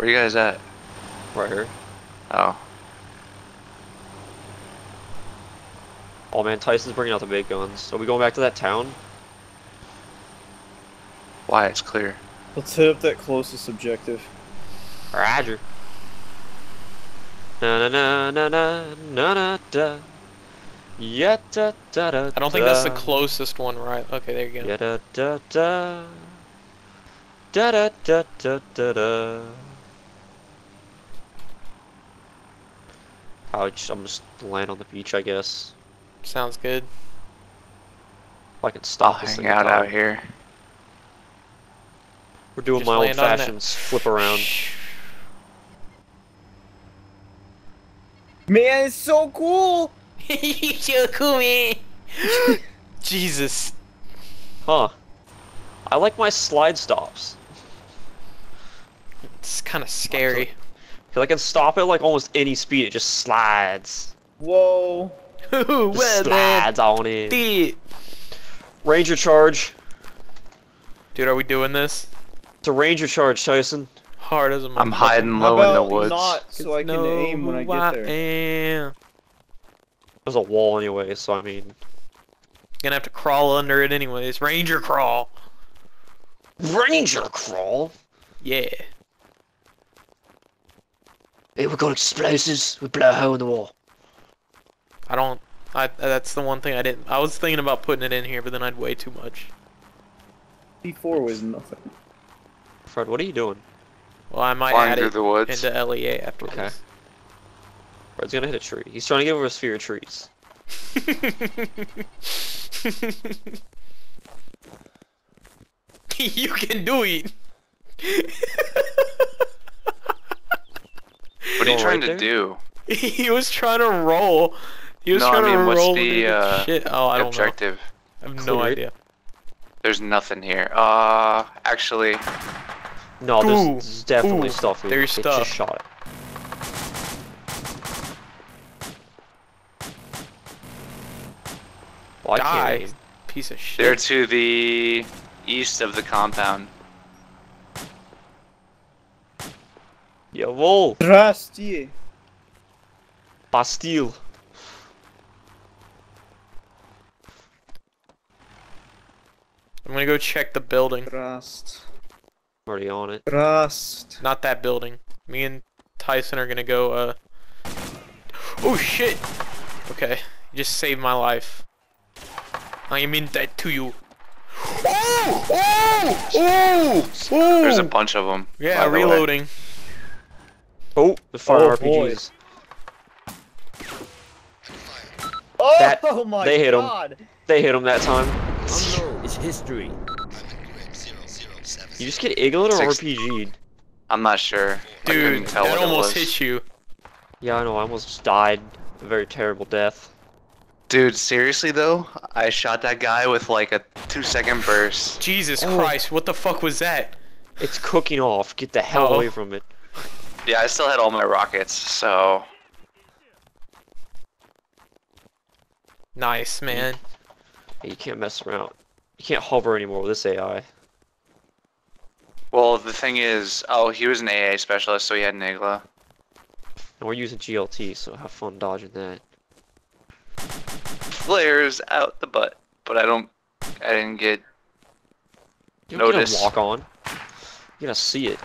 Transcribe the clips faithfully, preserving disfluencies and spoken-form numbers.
Where you guys at? Right here. Oh. Oh man, Tyson's bringing out the big guns. Are we going back to that town? Why? It's clear. Let's hit up that closest objective. Roger. Na na na na na na na da. Yeah, da, da, da, I don't think that's the closest one, right? Okay, there you go. Yeah, da, da, da. Da, da, da, da, da, da. I'll just, I'm just land on the beach, I guess. Sounds good. If I can stop I'll this hang thing in out time. out here. We're doing Just my old land on that. fashions, flip around. Man, it's so cool! You so cool, man. Jesus. Huh. I like my slide stops. It's kind of scary. Cause I can stop at like almost any speed, it just slides. Whoa. Just well slides done. on it. Dude. Ranger charge. Dude, are we doing this? It's a ranger charge, Tyson. Hard as a I'm motherfucker. hiding How low in the about woods. not, so I can Know aim when I who get there? am. There's a wall anyway, so I mean... Gonna have to crawl under it anyways. Ranger crawl. Ranger crawl? Yeah. Hey, we got explosives. We blow a hole in the wall. I don't. I. That's the one thing I didn't. I was thinking about putting it in here, but then I'd weigh too much. P four was nothing. Fred, what are you doing? Well, I might Flying add through it the woods. into L E A after Okay. this. Fred's gonna hit a tree. He's trying to get over a sphere of trees. You can do it. What are you Go trying right to there? do? He was trying to roll. He was No, I trying mean, to what's roll the, into uh, shit. Oh, I don't Objective. know. I have Clear no it. idea. There's nothing here. Uh, actually, No, there's, Ooh, there's definitely ooh, stuff here. there's It stuff. just shot it. Well, I Die, can't aim. piece of they're shit. to the east of the compound. Jawohl! Zdrastie. Bastille. I'm gonna go check the building. Rast. Already on it. Rast. Not that building. Me and Tyson are gonna go, uh... Oh, shit! Okay, you just saved my life. I mean that to you. Oh! Oh! Oh! Oh! There's a bunch of them. Yeah, reloading. Oh, the fire Oh, R P Gs. Oh That- my they hit 'em. god! They hit him that time. It's history. You just get iggled or Six- R P G'd? I'm not sure. I couldn't Dude, tell that what it almost was. hit you. Yeah, I know. I almost just died a very terrible death. Dude, seriously though, I shot that guy with like a two second burst. Jesus Oh. Christ, what the fuck was that? It's cooking off. Get the hell Uh-oh. away from it. Yeah, I still had all my rockets, so Nice, man. Hey, you can't mess around. You can't hover anymore with this A I. well the thing is, oh, he was an A A specialist, so he had an Igla. And we're using G L T, so have fun dodging that. Flares out the butt, but I don't, I didn't get You don't notice. get to walk on. You gotta see it.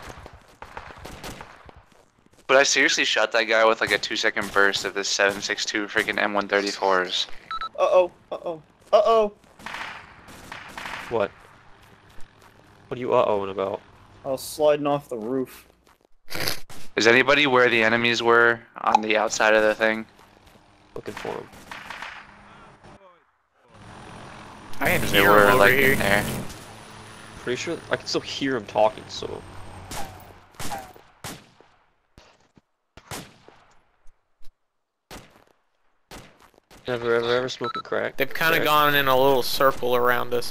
But I seriously shot that guy with like a two second burst of the seven six two freaking M one thirty-fours. Uh oh, uh oh, uh oh. What? What are you uh-ohing about? I was sliding off the roof. Is anybody where the enemies were on the outside of the thing? Looking for him. I can They hear were him over like here. in there. Pretty sure I can still hear him talking, so... Ever, ever, ever smoking crack? They've kind of Crack. gone in a little circle around us.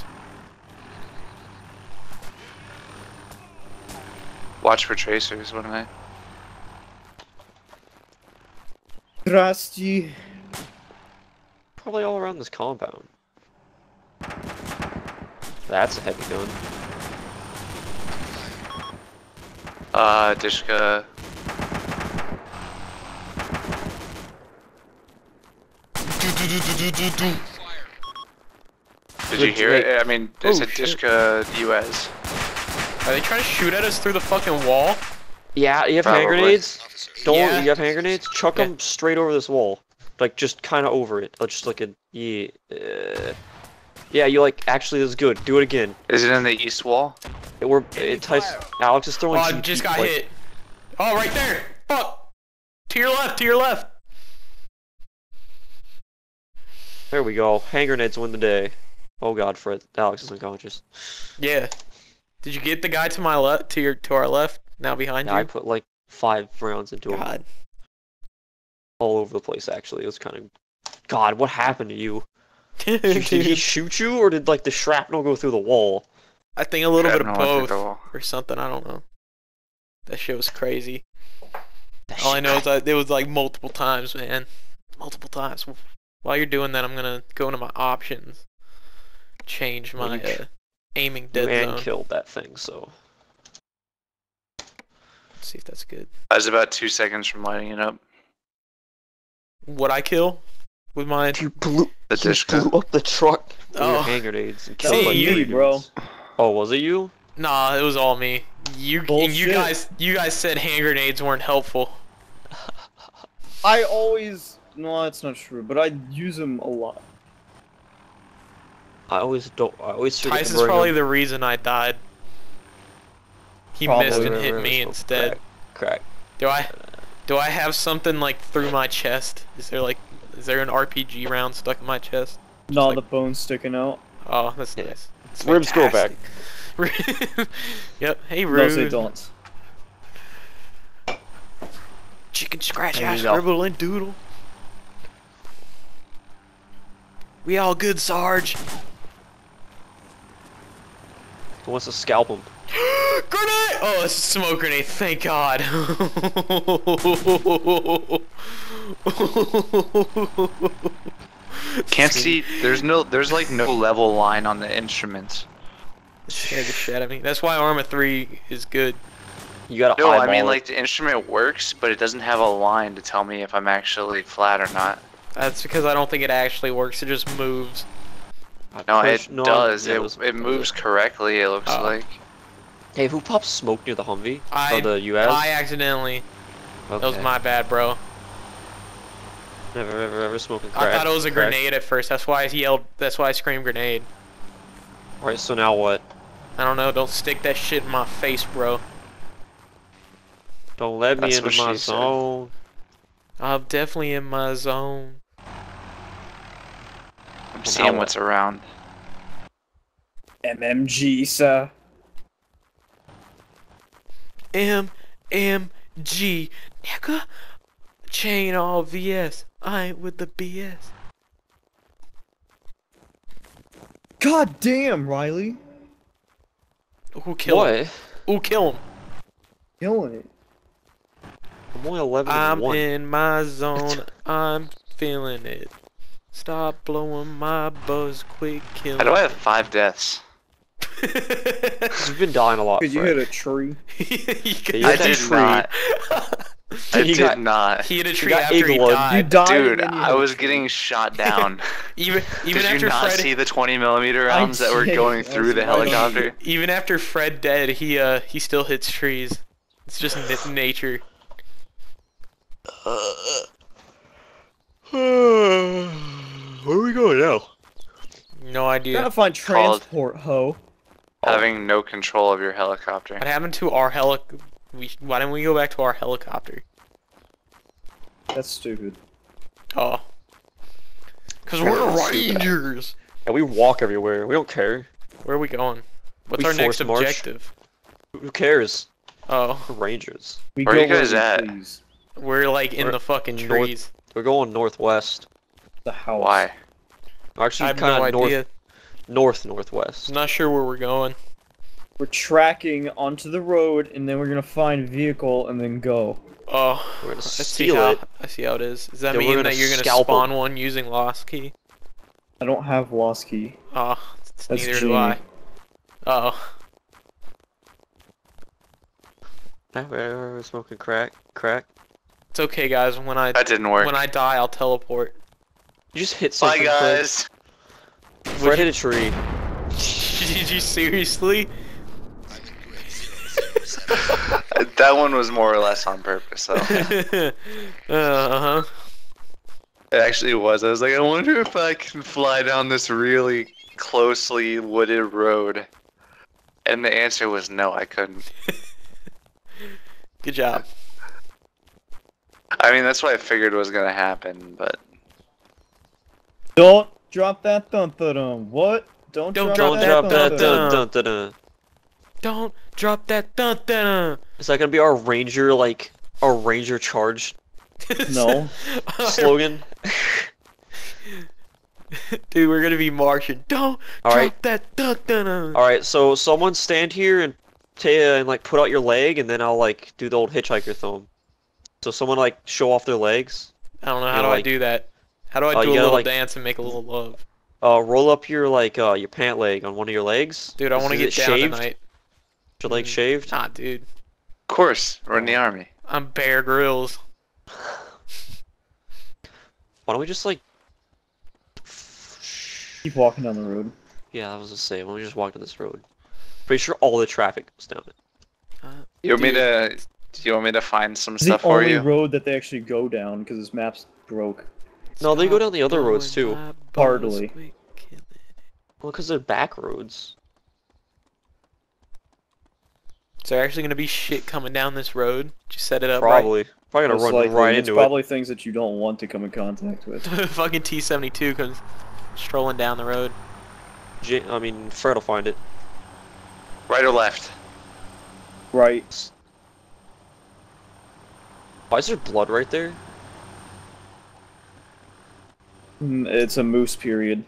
Watch for tracers, what am I? Zdrastie. Probably all around this compound. That's a heavy gun. Uh, Dishka. Did you hear it? I mean, Oh, it's a shit. Dishka U S. Are they trying to shoot at us through the fucking wall? Yeah, you have hand Probably. grenades? Don't Yeah. you have hand grenades? Chuck Yeah. them straight over this wall. Like, just kind of over it. Like, just like a... Yeah, uh, yeah, you like... Actually, this is good. Do it again. Is it in the east wall? It, we're, it types... Alex is Oh, throwing I G P, just got like, hit. Oh, right there. Fuck. To your left. To your left. There we go. Hand grenades win the day. Oh god, Fred. Alex is unconscious. Yeah. Did you get the guy to my left? To your to our left? Now behind Yeah, I you. put like five rounds into him. God. All over the place, actually. It was kind of... God, what happened to you? Did, did he shoot you, or did like the shrapnel go through the wall? I think a little bit of Shrapnel went through both the wall. or something. I don't know. That shit was crazy. That All I shit- know is that it was like multiple times, man. Multiple times. While you're doing that, I'm gonna go into my options. Change Well, my you uh, aiming You dead and zone. killed that thing, so... Let's see if that's good. I was about two seconds from lighting it up. What I kill with my You blew, The you Dishka. blew up the truck with Oh. your hand grenades and That killed was like me, three bro. dudes. Oh, was it you? Nah, it was all me. You and you Bullshit. guys, you guys said hand grenades weren't helpful. I always... No, that's not true, but I use them a lot. I always don't. I always forget to Tyson's bring probably them. the reason I died. He Probably. missed and River, hit river, me smoke, instead. Crack. crack. Do I? Do I have something like through my chest? Is there like, is there an R P G round stuck in my chest? Not like- the bones sticking out. Oh, that's Yeah. nice. It's Ribs grow back. fantastic. Yep. Hey, No, Rude. they don't. Chicken scratch There ass you go. dribble and doodle. We all good, Sarge. Who wants to scalp him? Grenade! Oh, it's a smoke grenade. Thank God. Can't see. There's no. There's like no level line on the instruments. Scared the shit out of me. That's why Arma three is good. You gotta No, I eyeball mean it. like the instrument works, but it doesn't have a line to tell me if I'm actually flat or not. That's because I don't think it actually works. It just moves. No, Push- it no, does. yeah, It was- it moves correctly. It looks Oh. like. Hey, who popped smoke near the Humvee? I, Oh, the U S? I accidentally. That was Okay. my bad, bro. Never, ever, ever smoking I crack. thought it was a crack. grenade at first. That's why I yelled. That's why I screamed grenade. Alright, so now what? I don't know. Don't stick that shit in my face, bro. Don't let me That's into what my she said. zone. I'm definitely in my zone. I'm seeing now what's around. M M G, sir. M M G, nigga. Chain all V S. I ain't with the B S. God damn, Riley. Who killed him? What? Who kill him? Killing it. I'm only eleven and I'm one. in my zone. I'm feeling it. Stop blowing my buzz. Quick kill. How do I have five deaths? You've been dying a lot, Could you Fred. hit a tree? You I hit that did tree. not. I You did got- not. He hit a tree got after he eagle-wood. died. You died. Dude, and then you I hit a was tree. getting shot down. Even even Did after you not Fred see the twenty millimeter rounds that were did. going That through was the right on. helicopter? even after Fred dead, he uh he still hits trees. It's just n nature. Where are we going now? No idea. Gotta find Called- transport, ho. Having no control of your helicopter. What happened to our heli? We why didn't we go back to our helicopter? That's stupid. Oh. Cause We're we're stupid. rangers. Yeah, we walk everywhere. We don't care. Where are we going? What's We our next force march. objective? Who cares? Oh, We're Rangers. We Where go you guys we at? please. we're like in We're the fucking north- trees. We're going northwest. The house. Why? I Actually, have kind no of north, idea. north northwest. I'm not sure where we're going. We're tracking onto the road, and then we're gonna find vehicle, and then go. Oh, We're gonna I see steal how it. I see how it is. Does that Then we're mean gonna that you're gonna scalp 'em. spawn one using lost key? I don't have lost key. Oh, That's neither cheating. do I. Oh, We're smoking crack. Crack. It's okay, guys. When I That didn't work. when I die, I'll teleport. You just hit Bye, something. guys. Fred, Fred hit a tree. Did you seriously? That one was more or less on purpose, though. uh huh. It actually was. I was like, I wonder if I can fly down this really closely wooded road. And the answer was no, I couldn't. Good job. I mean, that's what I figured was gonna happen, but Don't drop that dun dun dun. What? Don't, Don't drop, Don't that, drop that dun, dun dun. dun dun dun. Don't drop that dun dun. Is that gonna be our ranger like our ranger charge No. slogan? Dude, we're gonna be marching. Don't All drop right. that dun dun dun. All right, so someone stand here and ta and like put out your leg, and then I'll like do the old hitchhiker thumb. So someone like show off their legs. I don't know how You do like- I do that. How do I Oh, do you a gotta, little like- dance and make a little love? Uh, roll up your like uh your pant leg on one of your legs. Dude, I Is want to it get down shaved? tonight. Is your leg Mm. shaved? Nah, dude. of course, we're in the army. I'm Bear Grylls. Why don't we just like? Keep walking down the road. Yeah, I was gonna say, why don't we just walk down this road? Pretty sure all the traffic goes down it. Uh, You want me Dude. to? Do you want me to find some It's stuff the for only you? road that they actually go down because this map's broke. No, they go Stop down the other roads blowing too. my Hardly. balls, quick, kill it. Well, because they're back roads. Is there actually gonna be shit coming down this road? Did you set it up right? Probably. Probably gonna Most run likely, right it's into it. probably things that you don't want to come in contact with. Fucking T seventy-two comes strolling down the road. J I mean, Fred will find it. Right or left? Right. Why is there blood right there? Mm, It's a moose period.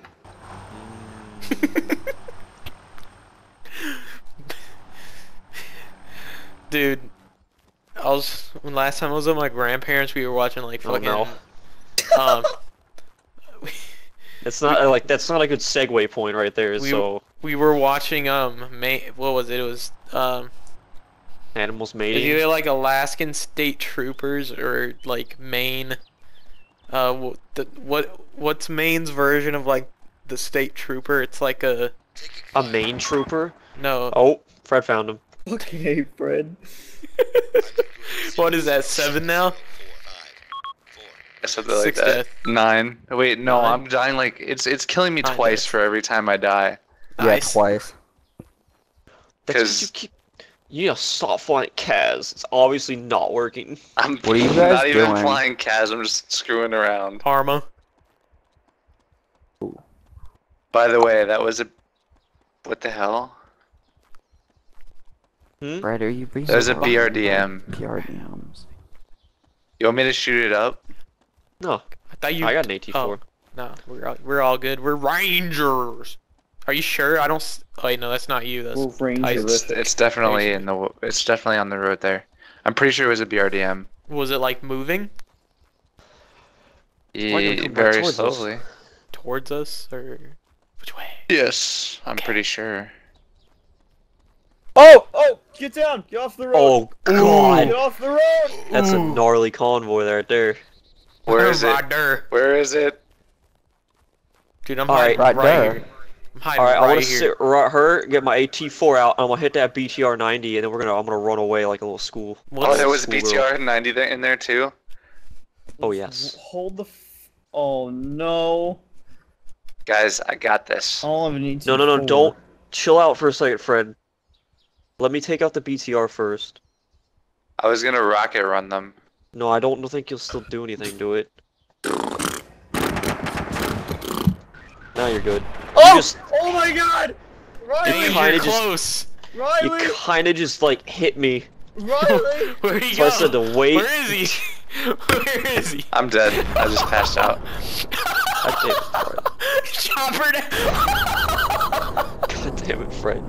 Dude, I was when last time I was with my grandparents, we were watching like Oh, fucking. no. um, It's not like that's not a good segue point right there. We- so we were watching um, May, what was it? It was um, animals it's mating. either like Alaskan State Troopers or like Maine. Uh, wh- the, what what's Maine's version of like the State Trooper? It's like a A Maine trooper. no. Oh, Fred found him. Okay, Fred. What is that? Seven now? Something like Six that. death. Nine. Wait, no, Nine? I'm dying like it's it's killing me Nine twice deaths. for every time I die. Yeah, Nice. twice. That's 'cause 'Cause- you keep. You need to stop flying Kaz. It's obviously not working. I'm What are you guys not even doing? flying Kaz. I'm just screwing around. Arma. By the way, that was a. What the hell? Hmm? Fred, are you being That was a so B R D M. B R D Ms. You want me to shoot it up? No, I thought you. I got an A T four. Oh, no, we're all, we're all good. We're Rangers. Are you sure? I don't. s- Oh wait, no, that's not you. That's We're It's, rangerific. it's definitely in the. It's definitely on the road there. I'm pretty sure it was a B R D M. was it like moving Why don't you Yeah, come back very towards us? slowly. towards us or which way? Yes, I'm pretty sure. Oh! Oh! Get down! Get off the road! Oh Get god, off the road! that's a Ooh. gnarly convoy right there. Where is it? Right there. Where is it? Dude, I'm All hiding right, right, right there. here. I'm hiding All right, I right want to here. sit right her, get my A T four out, and I'm gonna hit that B T R ninety, and then we're gonna I'm gonna run away like a little school. Oh, What's- there was a School B T R ninety there in there too. Oh yes. Hold the. F oh no! Guys, I got this. All of it No, no, no, don't chill out for a second, Fred. Let me take out the B T R first. I was gonna rocket run them. No, I don't think you'll still do anything to it. Now you're good. Oh! You just Oh my God! Riley! You Dude, kinda you're just- close. you Riley! kinda just like hit me. Riley! Where'd he So go? I said to wait. Where is he? Where is he? I'm dead. I just passed out. God damn it, Fred. Chopper down. God damn it, Fred.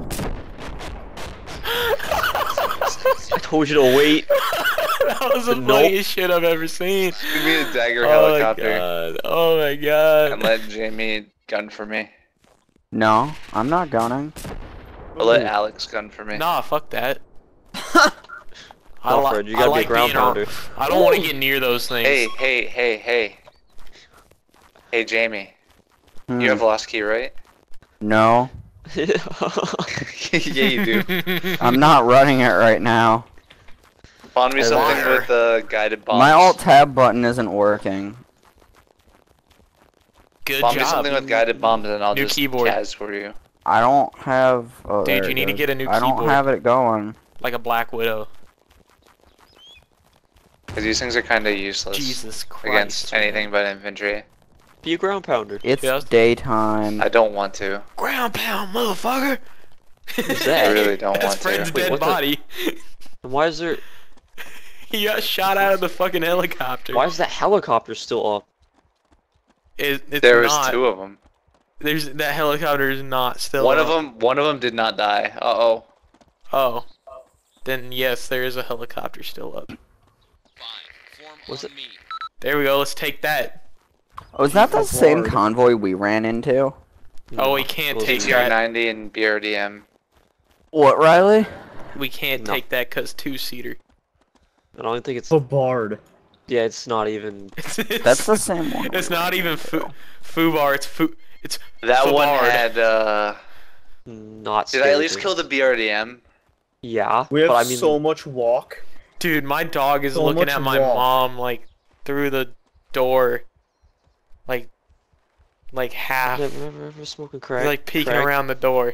I told you to wait. That was the Nope. funniest shit I've ever seen. Give me a dagger Oh my helicopter god. Oh my god. and let Jamie gun for me. No, I'm not gunning. Or let Alex gun for me. Nah, fuck that. I, li Alfred, you I gotta like be a ground being ar- pounder. I don't want to get near those things. Hey, hey, hey, hey. Hey, Jamie. Hmm. You have a lost key, right? No, Yeah, you do. I'm not running it right now. Find me Hey, something liar. with uh, guided bombs. My alt tab button isn't working. Good Find me job. something with guided bombs and I'll New just keyboard. Kaz for you. I don't have. Oh, Dude, there you it need to goes. get a new I don't keyboard. have it going. Like a Black Widow. Because these things are kind of useless Jesus Christ. against man. anything but infantry. Be a ground pounder. It's Just- daytime. I don't want to. Ground pound, motherfucker. Who's I that? really don't That's want Fred's to. Wait, dead what the- body. And why is there? He got shot out of the fucking helicopter. Why is that helicopter still up? It, it's There was not. two of them. There's that helicopter is not still. One up. of them, one of them did not die. Uh oh. Oh. Then yes, there is a helicopter still up. Was it? There we go. Let's take that. Oh, is that the same Lord. convoy we ran into? Oh, we can't Those take are- T R that. ninety and B R D M. What, Riley? We can't No. take that cause two seater. I don't think it's. The Bard. Yeah, it's not even. It's, it's, That's the same one. It's not even fu Fubar. It's fu. It's That one Fabard. had. uh... Not. Did I at scary least things. kill the B R D M? Yeah, We have but I mean, so much walk. Dude, my dog is So looking much at my walk. mom like through the door, like, like half. never, never, never smoking He's crack. like peeking crack. around the door.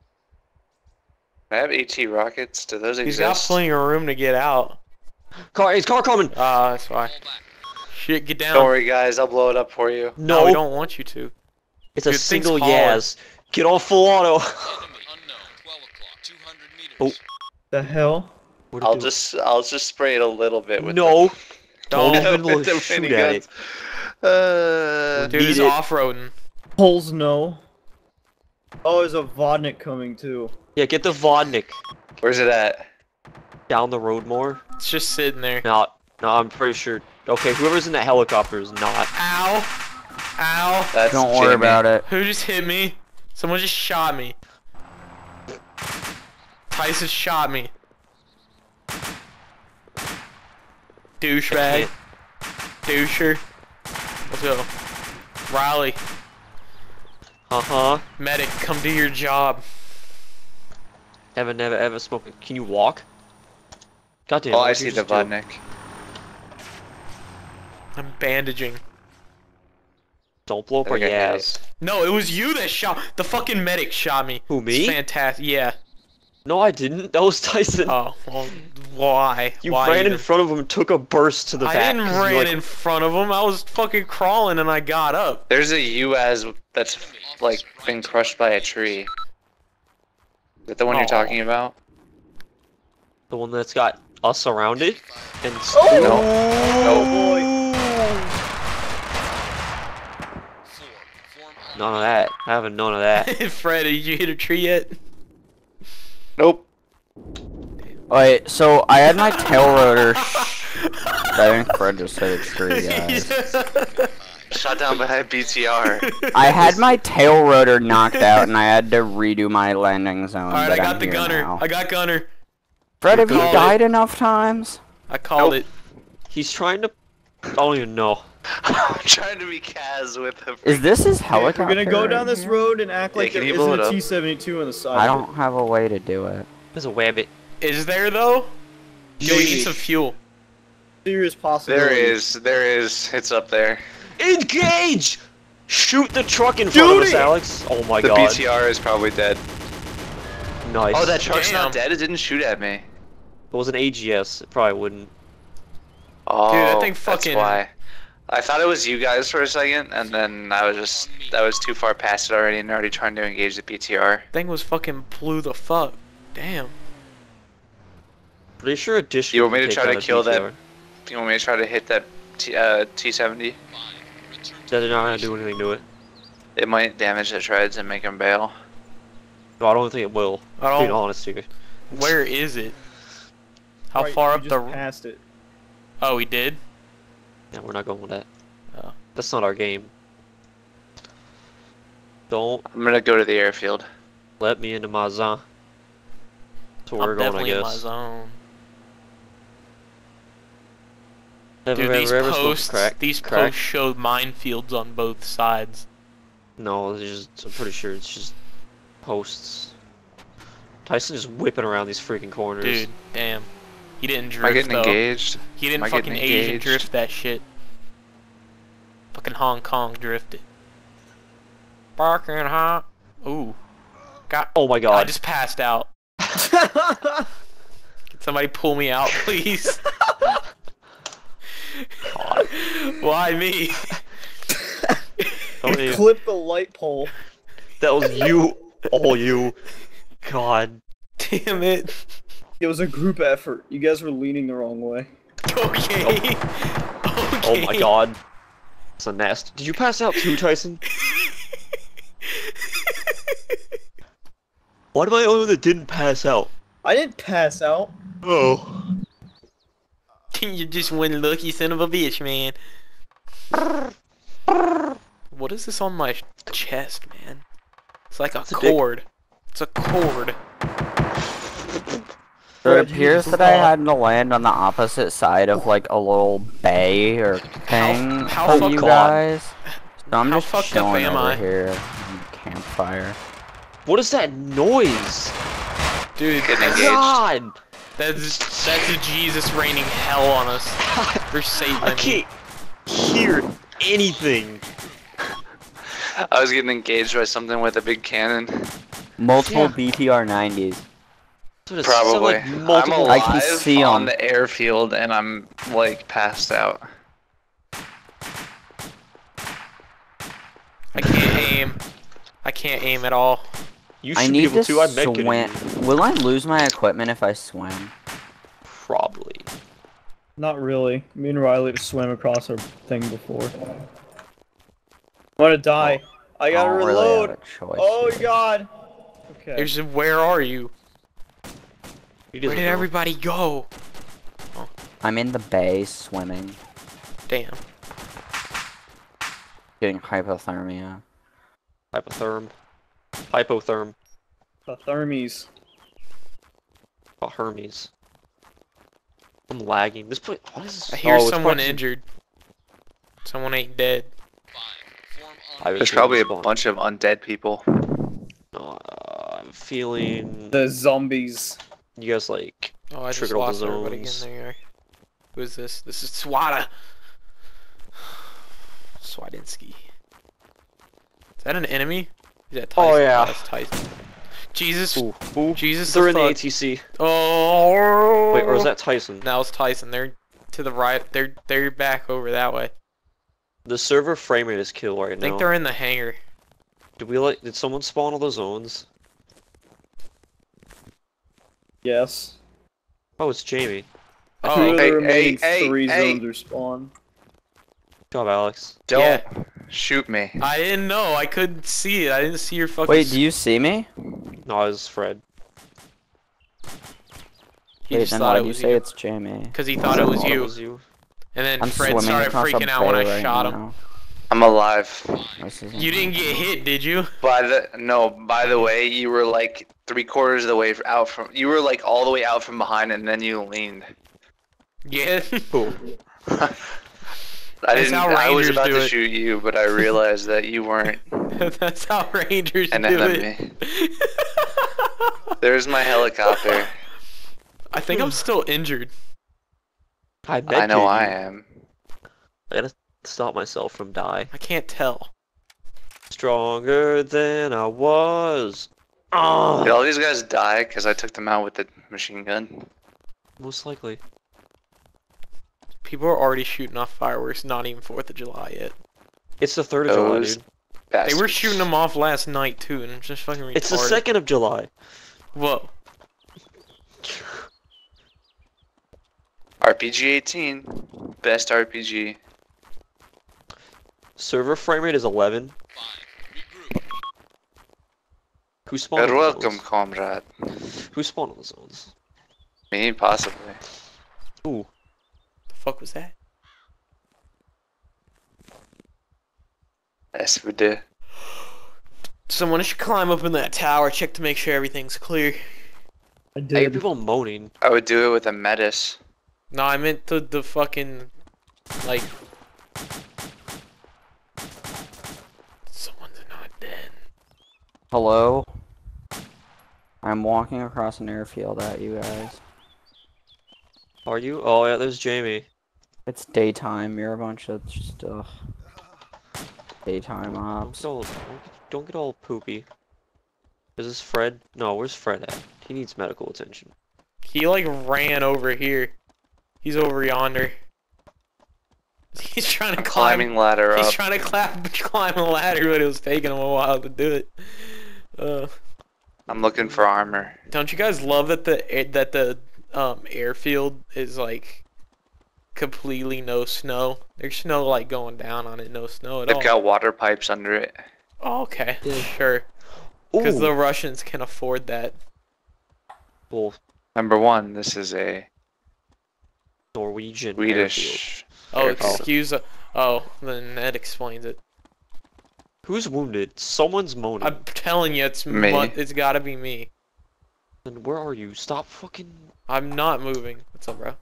I have AT rockets. Do those He's got exist? plenty of room to get out. Car, it's car coming. Ah, that's why. Shit, get down. Don't worry, guys. I'll blow it up for you. No, No, we don't want you to. it's a Dude, things single hard. Yaz. Get on full auto. Oh, The hell? what'd it I'll do? just, I'll just spray it a little bit with. No, don't Don't. even with look, the shoot minigans. at it. Uh, Dude, Need it's it. off-roading. Holes no. Oh, there's a Vodnik coming too. Yeah, get the Vodnik where's it at? down the road more. It's just sitting there. No, no, I'm pretty sure. Okay, whoever's in that helicopter is not. Ow! Ow! That's Don't worry Jamie. about it. Who just hit me? Someone just shot me. Tyson shot me. Douchebag. Doucher. Let's go. Riley. Uh huh. Medic, come do your job. Ever, never, ever smoking. Can you walk? Goddamn. Oh, what I did see you the just do? Vodnik. I'm bandaging. Don't blow up I our think I hit Yaz. No, it was you that shot. The fucking medic shot me. Who, me? Fantastic. Yeah. No, I didn't. That was Tyson. Oh, well, why? you why ran even? in front of him and took a burst to the I back. didn't 'cause you, ran like, in front of him. I was fucking crawling and I got up. There's a U A S that's like been crushed by a tree. Is that the one Aw. you're talking about? The one that's got us around it. And Oh! No. Oh boy. none of that. I haven't none of that. Fred, did you hit a tree yet? Nope. Wait, so I had my tail rotor. I think Fred just hit a tree, guys. Shot down by a B T R. I had my tail rotor knocked out, and I had to redo my landing zone. Alright, but I got I'm the here gunner. now. I got gunner. Fred, have you Called it. died enough times? I called Nope. it. He's trying to. I don't even know. I'm trying to be Kaz with a. Is this his We're helicopter? gonna go right down this here? road and act Yeah, like can there you blow isn't it a up? T seventy-two on the side. I of it. don't have a way to do it. There's a wabbit. Is there though? Do we need Maybe. some fuel? Serious possibility. There is, there is. It's up there. Engage! Shoot the truck in front of us, Duty! Alex. Oh my The god. B T R is probably dead. Nice. Oh, that truck's Damn. not dead. It didn't shoot at me. If it was an A G S, it probably wouldn't. Oh, that thing fucking- that's why. I thought it was you guys for a second, and then I was just, I was too far past it already, and already trying to engage the B T R. Thing was fucking blew the fuck. Damn. Pretty sure addition. You want me can to take try to out a kill B T R. that- You want me to try to hit that T, uh, T seventy? They're not gonna do anything to it. It might damage the treads and make them bail. No, I don't think it will. I Being don't. honest here. Where is it? How Right, far we up just the? Past it. Oh, we did. Yeah, we're not going with that. Oh. That's not our game. Don't I'm gonna go to the airfield. let me into my zone. That's where we're I'm going, I definitely in my guess. zone. Never, Dude, these ever, ever smoked posts, crack. these crack. posts show minefields on both sides. No, it's just, I'm pretty sure it's just posts. Tyson just whipping around these freaking corners. Dude, damn. He didn't Am I drift getting though. engaged? He didn't Am I fucking getting Asian engaged? drift that shit. Fucking Hong Kong drifted. Barking, huh? Ooh. Got. Oh my I god. just passed out. Can somebody pull me out, please? Why me? Don't even- Clip the light pole. That was you. All you. God. Damn it. It was a group effort. You guys were leaning the wrong way. Okay. Okay. Oh my god. It's a nest. Did you pass out too, Tyson? Why am I the only one that didn't pass out? I didn't pass out. Oh. You're just one lucky son of a bitch, man. What is this on my chest, man? It's like a It's a dick. cord. It's a cord. So it Fred, you appears just that I fall. had to land on the opposite side of like a little bay or thing how for fucked you up- guys. So I'm how just fucked up chilling am over I? here on the campfire. What is that noise? Dude, Getting that's, engaged. God! that's, that's a Jesus raining hell on us. For Satan, I I mean. can't hear anything. I was getting engaged by something with a big cannon. Multiple Yeah. B T R nineties. That's what it sounded Probably. like I'm multiple- alive I can see on 'em. the airfield and I'm like passed out. I can't aim. I can't aim at all. You I should be need able to to. I bet you. swim. Will I lose my equipment if I swim? Probably. Not really. Me and Riley just swam across our thing before. I'm gonna die. I gotta don't really reload. have a choice Oh here. god. Okay. There's, where are you? He Where doesn't did know. everybody go? I'm in the bay swimming, Damn. getting hypothermia. Hypotherm. Hypotherm. The thermies. Oh, Hermes. I'm lagging. This place. What is this? I hear oh, it's someone probably- injured. Someone ain't dead. I was There's probably a respawn. bunch of undead people. Uh, I'm feeling. The zombies. You guys like. Oh, I just Triggered all the lost everybody again. zones. There you are. Who is this? This is Swada. Swadinski. Is that an enemy? Is that Tyson? Oh, yeah. That's Tyson. Jesus. Ooh, ooh. Jesus. They're the in the fuck. A T C. Oh. Wait, or is that Tyson? Now it's Tyson. They're to the right. They're they're back over that way. The server frame rate is kill right I think now. they're in the hangar. Did we like? Did someone spawn all the zones? Yes. Oh, it's Jamie. Oh, Two of the hey, remaining hey, three hey. zones are spawned. Good job, Alex. Don't Yeah. shoot me. I didn't know. I couldn't see it. I didn't see your fucking. Wait, do you see me? No, it's Fred. He Wait, just then thought why it do you was say you. it's Jamie? Because he thought it was Thought you. It was you. And then I'm Fred swimming started across a freaking out when I bay right shot him. now. I'm alive. This is- You didn't get hit, did you? By the no, by the way, you were like three quarters of the way out from. You were like all the way out from behind, and then you leaned. Yeah. Cool. I didn't. how I was Rangers about do to it. shoot you, but I realized that you weren't That's how Rangers an do enemy. it. There's my helicopter. I think I'm still injured. I bet I know you. I am. I gotta stop myself from dying. I can't tell. Stronger than I was. Did Ah, all these guys die because I took them out with the machine gun? most likely. People are already shooting off fireworks, not even fourth of July yet. It's the third of July, Those dude. bastards. They were shooting them off last night, too, and it's just fucking retarded. It's the second of July. Whoa. R P G eighteen, best R P G. Server frame rate is eleven. Who spawned You're on the welcome, zones? comrade. Who spawned on the zones? Me, possibly. Ooh. The fuck was that? Yes, we do. Someone should climb up in that tower, check to make sure everything's clear. I I hear did. people moaning. I would do it with a Metis. No, I meant the, the fucking Like, someone's not dead. Hello? I'm walking across an airfield at you guys. Are you? Oh yeah, there's Jamie. It's daytime. You're a bunch of just uh, daytime Don't ops. get all, don't get, don't get all poopy. Is this Fred? No, where's Fred at? He needs medical attention. He like ran over here. He's over yonder. He's trying to I'm climb. climbing ladder He's up. trying to climb, climb a ladder, but it was taking him a while to do it. Uh, I'm looking for armor. don't you guys love that the air- that the um airfield is like completely no snow? There's snow like going down on it, no snow at They've all. got water pipes under it. Oh, okay, Yeah. sure. Because Ooh. the Russians can afford that. Well, Number one, this is a Norwegian airfield. Swedish. Oh, airfield. excuse. Uh, oh, then that explains it. Who's wounded? Someone's moaning. I'm telling you, it's Me. mu- It's gotta be me. And where are you? Stop fucking. I'm not moving. What's up, bro?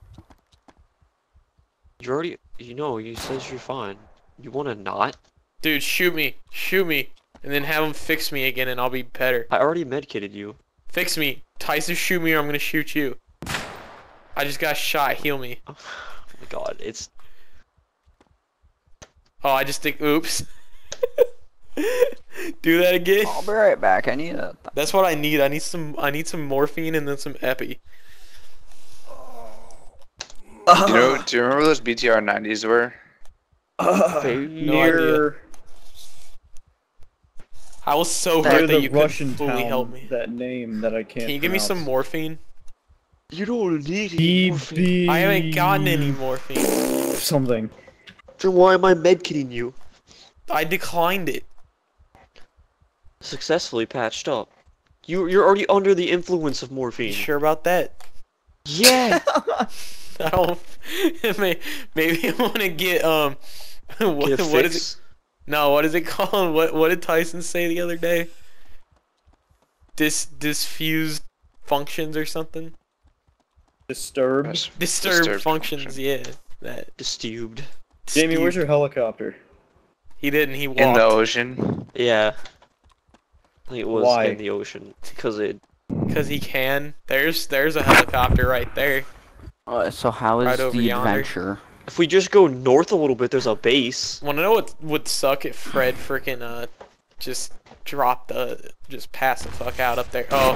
You already. You know. You says you're fine. You wanna not? Dude, shoot me, shoot me, and then have him fix me again, and I'll be better. I already medkitted you. Fix me, Tyson. Shoot me, or I'm gonna shoot you. I just got shot. Heal me. Oh my god, it's. Oh, I just think. Oops. Do that again. I'll be right back. I need a. That's what I need. I need some. I need some morphine and then some epi. You know, do you remember those B T R nineties were? Uh, No idea. near, I was so near hurt that the you Russian couldn't fully town, help me. that name that I can't Can you give me some pronounce. morphine? You don't need B it. B I haven't gotten any morphine. something. Then why am I medkitting you? I declined it. Successfully patched up. You you're already under the influence of morphine. You sure about that? Yeah. I don't. may- Maybe I want to get um. What, Get a what is it? fix. No, what is it called? What What did Tyson say the other day? Dis Disfused functions or something? Disturbed. Yes. Disturbed, Disturbed functions. function. Yeah, that. Disturbed. Jamie, where's Disturbed. your helicopter? He didn't. He walked. In the ocean. Yeah. I think it was Why? in the ocean because it. Cause he can. There's There's a helicopter right there. Uh, so how is Right over the yonder. adventure? If we just go north a little bit, there's a base. Wanna know what would suck if Fred freaking uh just dropped the just passed the fuck out up there? Oh,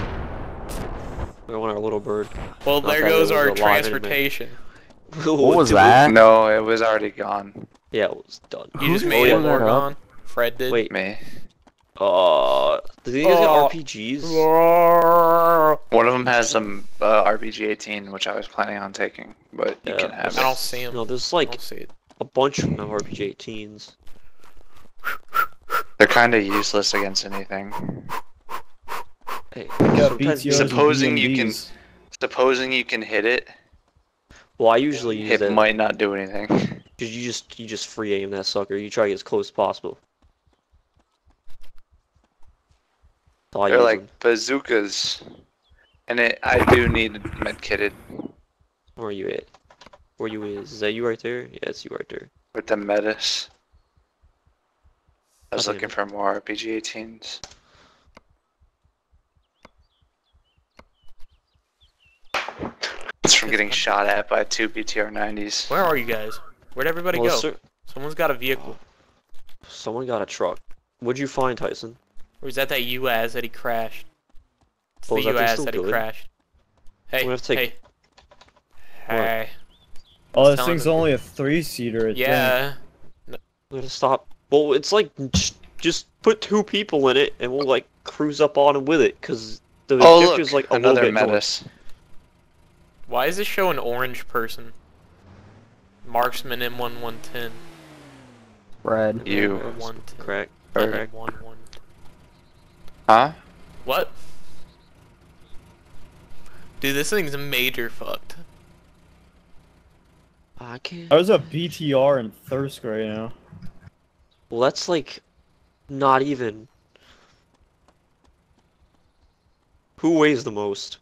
We want our little bird. well Not there that it goes was our alive anyway. transportation. What was that? No, it was already gone. Yeah, it was done. You Who just just made it blew more that up? gone. Fred did. Wait. Me. Uh, do these guys get Oh. R P Gs? One of them has some uh, R P G eighteen, which I was planning on taking, but you Yeah. can have I it. don't see him. No, there's I like don't see it. a bunch of them R P G eighteens. They're kind of useless against anything. Hey, Got sometimes- B T Rs and Supposing you can- B M Ds. Supposing you can hit it, well, I usually use it that might not do anything. because you just you just free aim that sucker. You try to get as close as possible. That's all I They're use like them. bazookas, and it. I do need medkitted Where are you at? Where you is? Is that you right there? Yeah, it's you right there. with the metis. I was Okay. looking for more R P G eighteens. It's from getting shot at by two B T R nineties. Where are you guys? Where'd everybody Well, go? sir- Someone's got a vehicle. someone got a truck. What'd you find, Tyson? Or is that that U A Z that he crashed? It's Oh, the is that U thing A Z still that he good? crashed. Hey, We have to hey. take- Hey. Oh, this telling thing's them- only a three-seater. I think. Yeah. We gotta stop. Well, it's like j- just put two people in it, and we'll like cruise up on them with it, cause the Oh objective's look, like a little another bit north. metis. Why does this show an orange person? Marksman M one one ten. Red. You. Or one ten. Correct. Or- Correct. One one. Huh? What? Dude, this thing's major fucked. I can't. There's a B T R in Thrisk right now. Well, that's like not even. Who weighs the most?